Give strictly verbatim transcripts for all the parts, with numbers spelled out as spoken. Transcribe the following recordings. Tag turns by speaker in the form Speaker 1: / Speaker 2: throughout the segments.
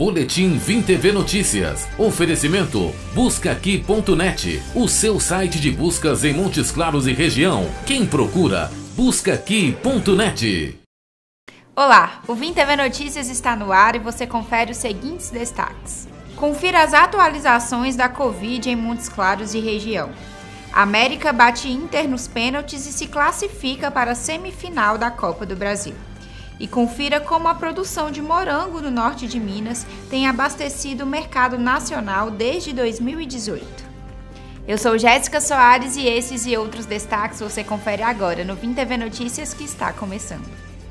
Speaker 1: Boletim Vim T V Notícias. Oferecimento busca aqui ponto net, o seu site de buscas em Montes Claros e região. Quem procura, busca aqui ponto net.
Speaker 2: Olá, o Vim T V Notícias está no ar e você confere os seguintes destaques. Confira as atualizações da Covid em Montes Claros e região. América bate Inter nos pênaltis e se classifica para a semifinal da Copa do Brasil. E confira como a produção de morango no norte de Minas tem abastecido o mercado nacional desde dois mil e dezoito. Eu sou Jéssica Soares e esses e outros destaques você confere agora no Vim T V Notícias, que está começando.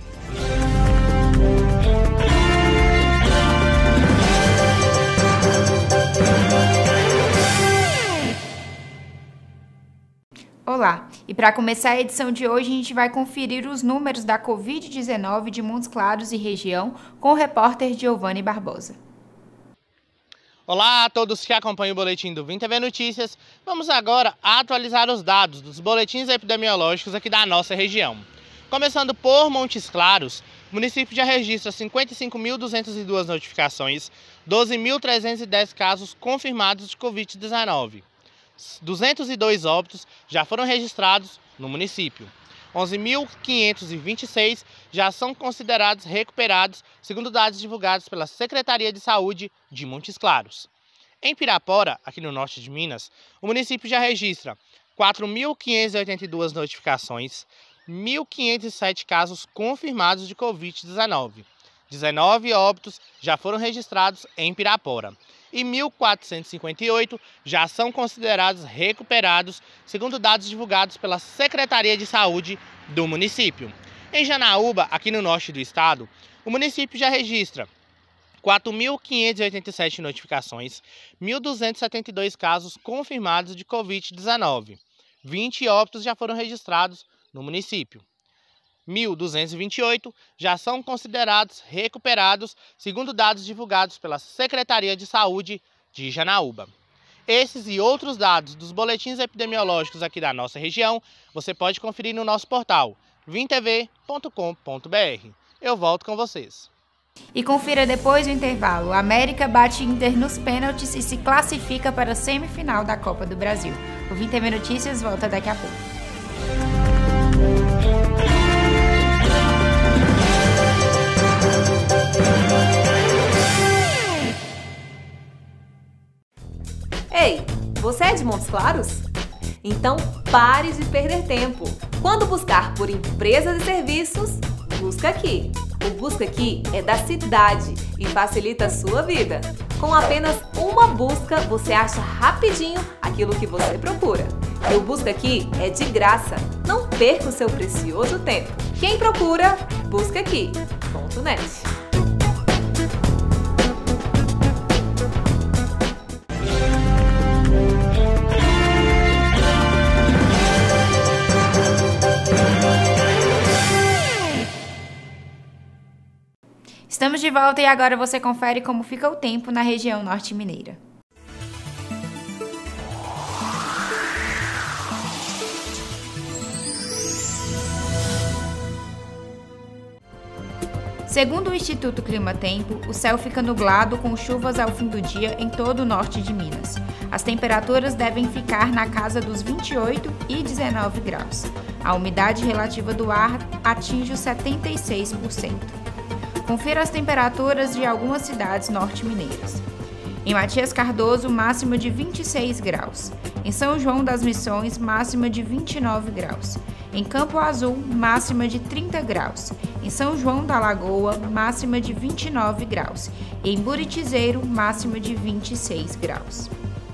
Speaker 2: Olá, e para começar a edição de hoje a gente vai conferir os números da Covid dezenove de Montes Claros e região com o repórter Giovanni Barbosa.
Speaker 3: Olá a todos que acompanham o boletim do Vim T V Notícias. Vamos agora atualizar os dados dos boletins epidemiológicos aqui da nossa região. Começando por Montes Claros, o município já registra cinquenta e cinco mil duzentas e duas notificações, doze mil trezentos e dez casos confirmados de Covid dezenove. duzentos e dois óbitos já foram registrados no município. onze mil quinhentos e vinte e seis já são considerados recuperados, segundo dados divulgados pela Secretaria de Saúde de Montes Claros. Em Pirapora, aqui no norte de Minas, o município já registra quatro mil quinhentas e oitenta e duas notificações, mil quinhentos e sete casos confirmados de Covid dezenove. dezenove óbitos já foram registrados em Pirapora e mil quatrocentos e cinquenta e oito já são considerados recuperados, segundo dados divulgados pela Secretaria de Saúde do município. Em Janaúba, aqui no norte do estado, o município já registra quatro mil quinhentas e oitenta e sete notificações, mil duzentos e setenta e dois casos confirmados de Covid dezenove. vinte óbitos já foram registrados no município. mil duzentos e vinte e oito já são considerados recuperados, segundo dados divulgados pela Secretaria de Saúde de Janaúba. Esses e outros dados dos boletins epidemiológicos aqui da nossa região, você pode conferir no nosso portal vim t v ponto com ponto b r. Eu volto com vocês.
Speaker 2: E confira depois do intervalo. América bate Inter nos pênaltis e se classifica para a semifinal da Copa do Brasil. O Vim T V Notícias volta daqui a pouco.
Speaker 4: Ei, você é de Montes Claros? Então pare de perder tempo. Quando buscar por empresas e serviços, busca aqui. O Busca Aqui é da cidade e facilita a sua vida. Com apenas uma busca, você acha rapidinho aquilo que você procura. E o Busca Aqui é de graça. Não perca o seu precioso tempo. Quem procura, busca aqui ponto net.
Speaker 2: Estamos de volta e agora você confere como fica o tempo na região norte mineira. Segundo o Instituto Clima Tempo, o céu fica nublado com chuvas ao fim do dia em todo o norte de Minas. As temperaturas devem ficar na casa dos vinte e oito e dezenove graus. A umidade relativa do ar atinge os setenta e seis por cento. Confira as temperaturas de algumas cidades norte-mineiras. Em Matias Cardoso, máxima de vinte e seis graus. Em São João das Missões, máxima de vinte e nove graus. Em Campo Azul, máxima de trinta graus. Em São João da Lagoa, máxima de vinte e nove graus. E em Buritizeiro, máxima de vinte e seis graus.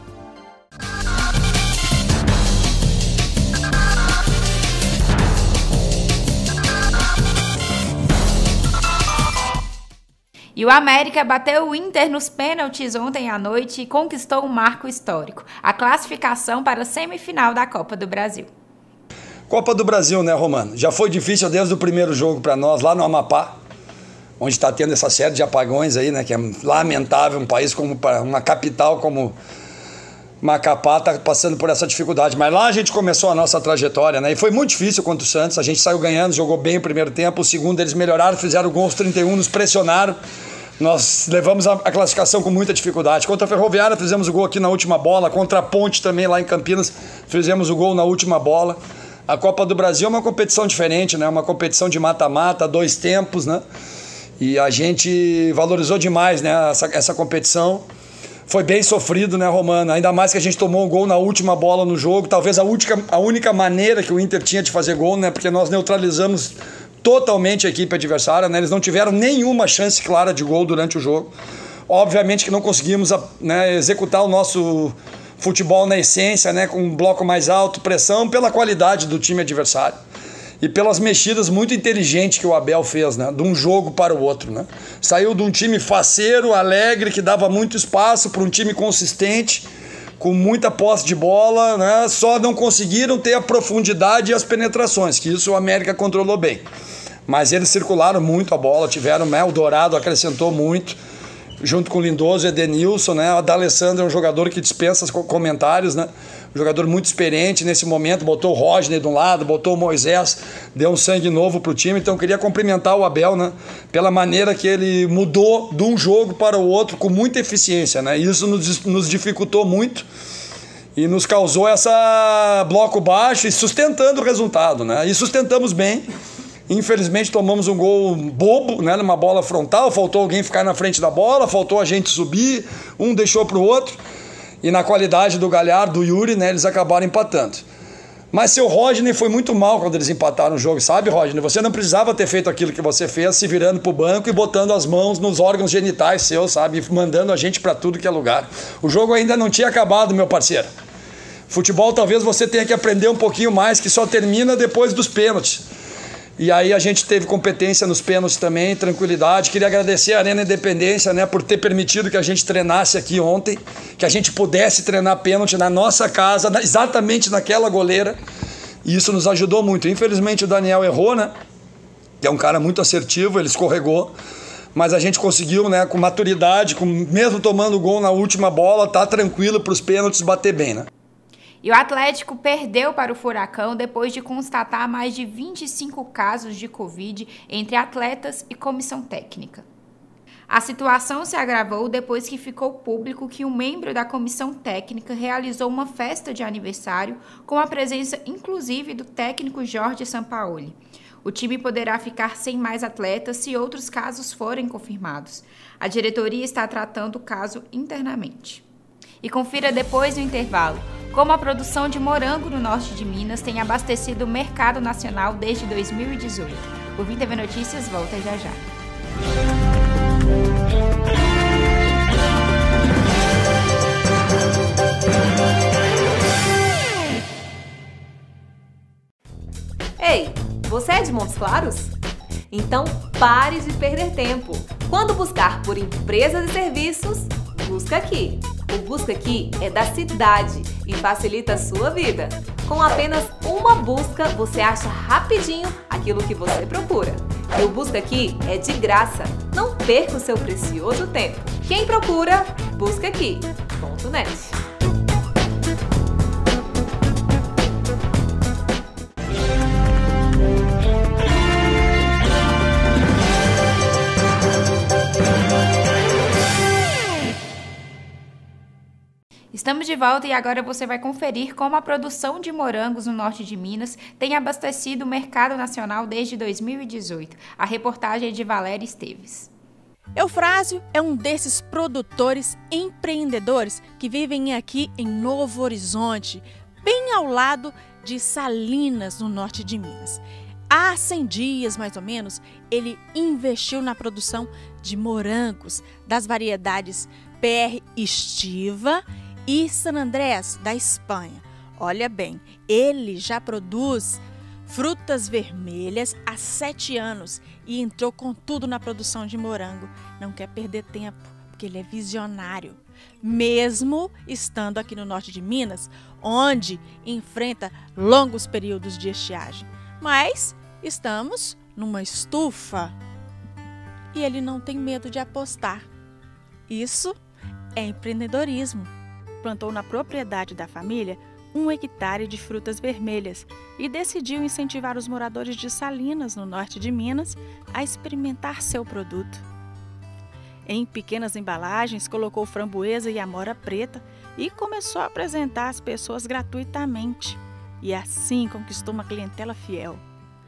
Speaker 2: E o América bateu o Inter nos pênaltis ontem à noite e conquistou um marco histórico, a classificação para a semifinal da Copa do Brasil.
Speaker 5: Copa do Brasil, né, Romano? Já foi difícil desde o primeiro jogo para nós, lá no Amapá, onde está tendo essa série de apagões aí, né, que é lamentável, um país como uma capital como Macapá está passando por essa dificuldade. Mas lá a gente começou a nossa trajetória, né, e foi muito difícil contra o Santos. A gente saiu ganhando, jogou bem o primeiro tempo, o segundo eles melhoraram, fizeram o gol aos trinta e um, nos pressionaram. Nós levamos a, a classificação com muita dificuldade. Contra a Ferroviária fizemos o gol aqui na última bola, contra a Ponte também lá em Campinas fizemos o gol na última bola. A Copa do Brasil é uma competição diferente, né? Uma competição de mata-mata, dois tempos, né? E a gente valorizou demais, né, essa, essa competição. Foi bem sofrido, né, Romano? Ainda mais que a gente tomou um gol na última bola no jogo. Talvez a única, a única maneira que o Inter tinha de fazer gol, né? Porque nós neutralizamos totalmente a equipe adversária, né? Eles não tiveram nenhuma chance clara de gol durante o jogo. Obviamente que não conseguimos, né, executar o nosso futebol na essência, né, com um bloco mais alto, pressão, pela qualidade do time adversário e pelas mexidas muito inteligentes que o Abel fez, né, de um jogo para o outro, né? Saiu de um time faceiro, alegre, que dava muito espaço, para um time consistente, com muita posse de bola, né? Só não conseguiram ter a profundidade e as penetrações, que isso o América controlou bem. Mas eles circularam muito a bola, tiveram, né, o Dourado acrescentou muito, junto com o Lindoso e Edenilson, né? O D'Alessandro é um jogador que dispensa os comentários, né? Um jogador muito experiente nesse momento, botou o Rodney de um lado, botou o Moisés, deu um sangue novo pro time. Então eu queria cumprimentar o Abel, né, pela maneira que ele mudou de um jogo para o outro com muita eficiência, né? Isso nos, nos dificultou muito e nos causou essa bloco baixo e sustentando o resultado, né? E sustentamos bem. Infelizmente tomamos um gol bobo, né, numa bola frontal, faltou alguém ficar na frente da bola, faltou a gente subir, um deixou para o outro, e na qualidade do Galhardo, do Yuri, né, eles acabaram empatando. Mas seu Rodney foi muito mal quando eles empataram o jogo, sabe, Rodney? Você não precisava ter feito aquilo que você fez, se virando para o banco e botando as mãos nos órgãos genitais seus, sabe, mandando a gente para tudo que é lugar. O jogo ainda não tinha acabado, meu parceiro. Futebol talvez você tenha que aprender um pouquinho mais, que só termina depois dos pênaltis. E aí a gente teve competência nos pênaltis também, tranquilidade. Queria agradecer a Arena Independência, né, por ter permitido que a gente treinasse aqui ontem, que a gente pudesse treinar pênalti na nossa casa, exatamente naquela goleira. E isso nos ajudou muito. Infelizmente o Daniel errou, né, que é um cara muito assertivo, ele escorregou. Mas a gente conseguiu, né, com maturidade, com, mesmo tomando gol na última bola, tá tranquilo para os pênaltis bater bem, né.
Speaker 2: E o Atlético perdeu para o Furacão depois de constatar mais de vinte e cinco casos de Covid entre atletas e comissão técnica. A situação se agravou depois que ficou público que um membro da comissão técnica realizou uma festa de aniversário com a presença inclusive do técnico Jorge Sampaoli. O time poderá ficar sem mais atletas se outros casos forem confirmados. A diretoria está tratando o caso internamente. E confira depois do intervalo como a produção de morango no norte de Minas tem abastecido o mercado nacional desde dois mil e dezoito. O Vim T V Notícias volta já já.
Speaker 4: Ei, você é de Montes Claros? Então pare de perder tempo. Quando buscar por empresas e serviços, busca aqui. O Busca Aqui é da cidade e facilita a sua vida. Com apenas uma busca, você acha rapidinho aquilo que você procura. E o Busca Aqui é de graça. Não perca o seu precioso tempo. Quem procura, busca aqui ponto net.
Speaker 2: Estamos de volta e agora você vai conferir como a produção de morangos no norte de Minas tem abastecido o mercado nacional desde dois mil e dezoito. A reportagem é de Valéria Esteves.
Speaker 6: Eufrásio é um desses produtores empreendedores que vivem aqui em Novo Horizonte, bem ao lado de Salinas, no norte de Minas. Há cem dias, mais ou menos, ele investiu na produção de morangos das variedades P R Estiva e San Andrés, da Espanha. Olha bem, ele já produz frutas vermelhas há sete anos e entrou com tudo na produção de morango. Não quer perder tempo, porque ele é visionário. Mesmo estando aqui no norte de Minas, onde enfrenta longos períodos de estiagem. Mas estamos numa estufa e ele não tem medo de apostar. Isso é empreendedorismo. Plantou na propriedade da família um hectare de frutas vermelhas e decidiu incentivar os moradores de Salinas, no norte de Minas, a experimentar seu produto. Em pequenas embalagens, colocou framboesa e amora preta e começou a apresentar às pessoas gratuitamente. E assim conquistou uma clientela fiel.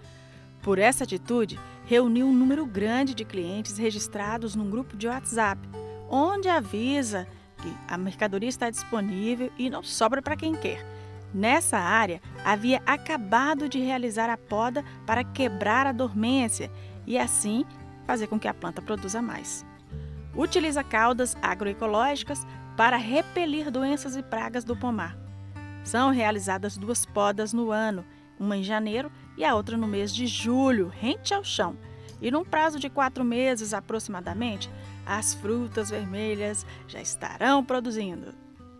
Speaker 6: Por essa atitude, reuniu um número grande de clientes registrados num grupo de WhatsApp, onde avisa que a mercadoria está disponível e não sobra para quem quer. Nessa área, havia acabado de realizar a poda para quebrar a dormência e assim fazer com que a planta produza mais. Utiliza caudas agroecológicas para repelir doenças e pragas do pomar. São realizadas duas podas no ano, uma em janeiro e a outra no mês de julho, rente ao chão. E num prazo de quatro meses aproximadamente, as frutas vermelhas já estarão produzindo.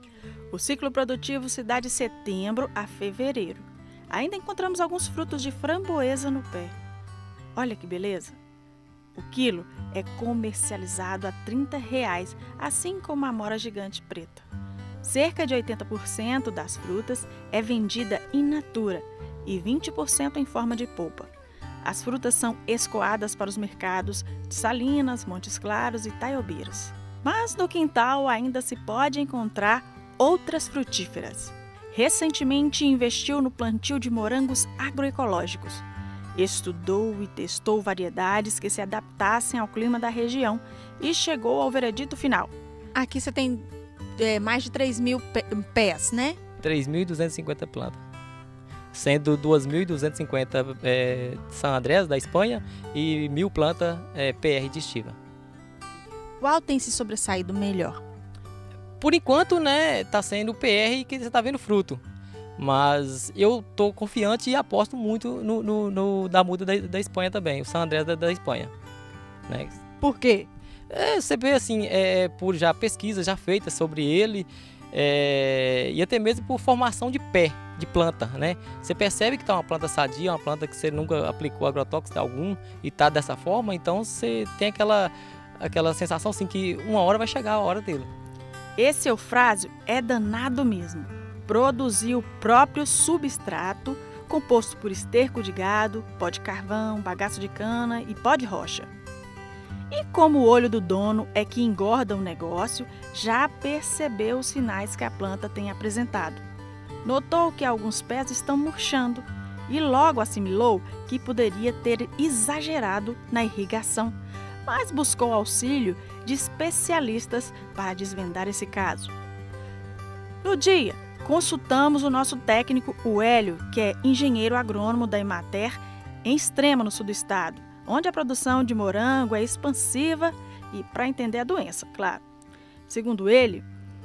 Speaker 6: O ciclo produtivo se dá de setembro a fevereiro. Ainda encontramos alguns frutos de framboesa no pé. Olha que beleza! O quilo é comercializado a trinta reais, assim como a amora gigante preta. Cerca de oitenta por cento das frutas é vendida in natura e vinte por cento em forma de polpa. As frutas são escoadas para os mercados de Salinas, Montes Claros e Taiobeiras. Mas no quintal ainda se pode encontrar outras frutíferas. Recentemente investiu no plantio de morangos agroecológicos. Estudou e testou variedades que se adaptassem ao clima da região e chegou ao veredito final.
Speaker 2: Aqui você tem é, mais de três mil pés, né?
Speaker 7: três mil duzentas e cinquenta plantas, sendo duas mil duzentas e cinquenta é, São Andrés, da Espanha, e mil plantas é, P R de estiva.
Speaker 6: Qual tem se sobressaído melhor?
Speaker 7: Por enquanto, né, tá sendo o P R que você está vendo fruto. Mas eu tô confiante e aposto muito no, no, no da muda da, da Espanha também, o São Andrés da, da Espanha. Né?
Speaker 6: Por quê?
Speaker 7: É, você vê assim, é, por já pesquisas já feitas sobre ele, é, e até mesmo por formação de pé, de planta, né? Você percebe que está uma planta sadia, uma planta que você nunca aplicou agrotóxico algum e está dessa forma, então você tem aquela, aquela sensação assim que uma hora vai chegar a hora dele.
Speaker 6: Esse eufrásio é danado mesmo. Produziu o próprio substrato, composto por esterco de gado, pó de carvão, bagaço de cana e pó de rocha. E como o olho do dono é que engorda o negócio, já percebeu os sinais que a planta tem apresentado. Notou que alguns pés estão murchando e logo assimilou que poderia ter exagerado na irrigação, mas buscou auxílio de especialistas para desvendar esse caso. No dia, consultamos o nosso técnico, o Hélio, que é engenheiro agrônomo da Emater, em Extrema, no sul do estado, onde a produção de morango é expansiva e para entender a doença, claro. Segundo ele,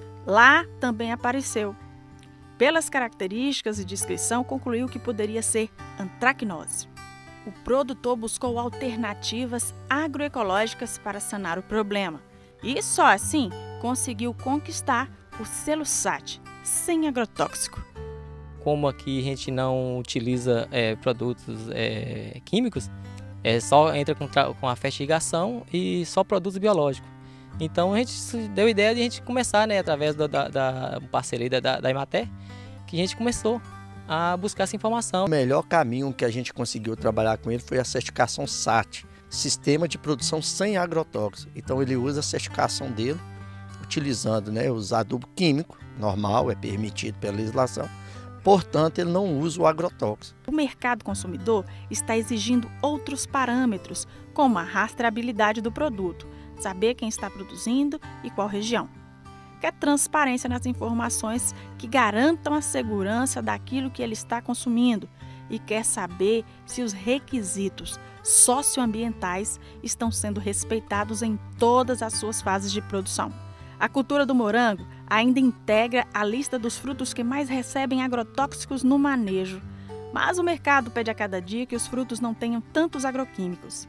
Speaker 6: lá também apareceu. Pelas características e descrição, concluiu que poderia ser antracnose. O produtor buscou alternativas agroecológicas para sanar o problema e só assim conseguiu conquistar o selo S A T, sem agrotóxico.
Speaker 7: Como aqui a gente não utiliza é, produtos é, químicos, é, só entra com, com a fertigação e só produtos biológicos. Então a gente deu a ideia de a gente começar, né, através da, da, da parceria da, da, da Emater, que a gente começou a buscar essa informação.
Speaker 8: O melhor caminho que a gente conseguiu trabalhar com ele foi a certificação S A T, Sistema de Produção Sem Agrotóxicos. Então ele usa a certificação dele, utilizando, né, os adubos químicos, normal, é permitido pela legislação, portanto ele não usa o agrotóxico.
Speaker 6: O mercado consumidor está exigindo outros parâmetros, como a rastreabilidade do produto, saber quem está produzindo e qual região. Quer transparência nas informações que garantam a segurança daquilo que ele está consumindo e quer saber se os requisitos socioambientais estão sendo respeitados em todas as suas fases de produção. A cultura do morango ainda integra a lista dos frutos que mais recebem agrotóxicos no manejo, mas o mercado pede a cada dia que os frutos não tenham tantos agroquímicos.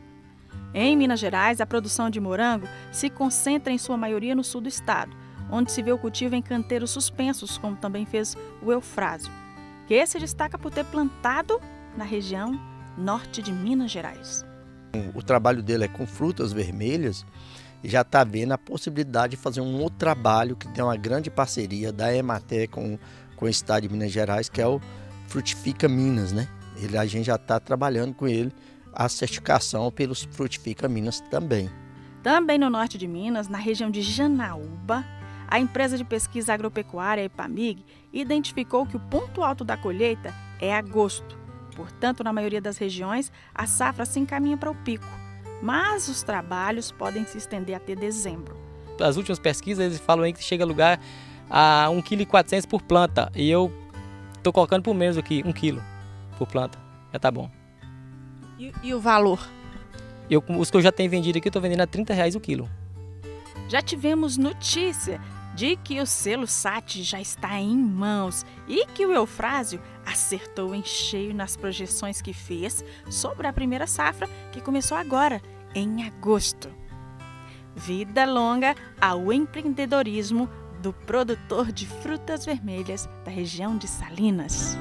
Speaker 6: Em Minas Gerais, a produção de morango se concentra em sua maioria no sul do estado, onde se vê o cultivo em canteiros suspensos, como também fez o eufrásio, que se destaca por ter plantado na região norte de Minas Gerais.
Speaker 8: O trabalho dele é com frutas vermelhas e já está vendo a possibilidade de fazer um outro trabalho que tem uma grande parceria da Emater com, com o estado de Minas Gerais, que é o Frutifica Minas, né? Ele, a gente já está trabalhando com ele a certificação pelos Frutifica Minas também.
Speaker 6: Também no norte de Minas, na região de Janaúba, a empresa de pesquisa agropecuária EPAMIG identificou que o ponto alto da colheita é agosto. Portanto, na maioria das regiões, a safra se encaminha para o pico, mas os trabalhos podem se estender até dezembro.
Speaker 7: As últimas pesquisas eles falam aí que chega a lugar a um vírgula quatrocentos quilos por planta e eu estou colocando por menos aqui, um quilo por planta, já tá bom.
Speaker 6: E, e o valor?
Speaker 7: Eu, os que eu já tenho vendido aqui, eu estou vendendo a trinta reais o quilo.
Speaker 6: Já tivemos notícia de que o selo S A T já está em mãos e que o Eufrásio acertou em cheio nas projeções que fez sobre a primeira safra que começou agora, em agosto. Vida longa ao empreendedorismo do produtor de frutas vermelhas da região de Salinas.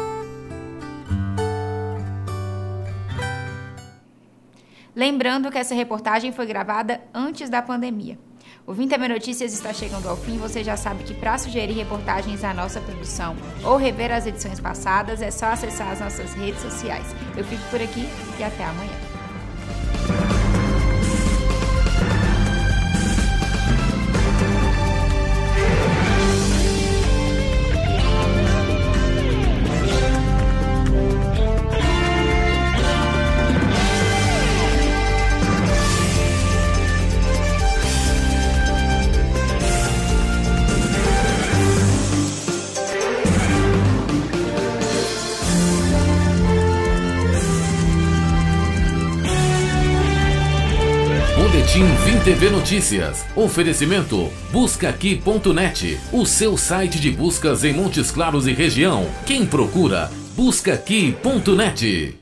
Speaker 2: Lembrando que essa reportagem foi gravada antes da pandemia. O Vim T V Notícias está chegando ao fim. Você já sabe que para sugerir reportagens à nossa produção ou rever as edições passadas, é só acessar as nossas redes sociais. Eu fico por aqui e até amanhã.
Speaker 1: Boletim Vim T V Notícias. Oferecimento busca aqui ponto net, o seu site de buscas em Montes Claros e região. Quem procura, busca aqui ponto net.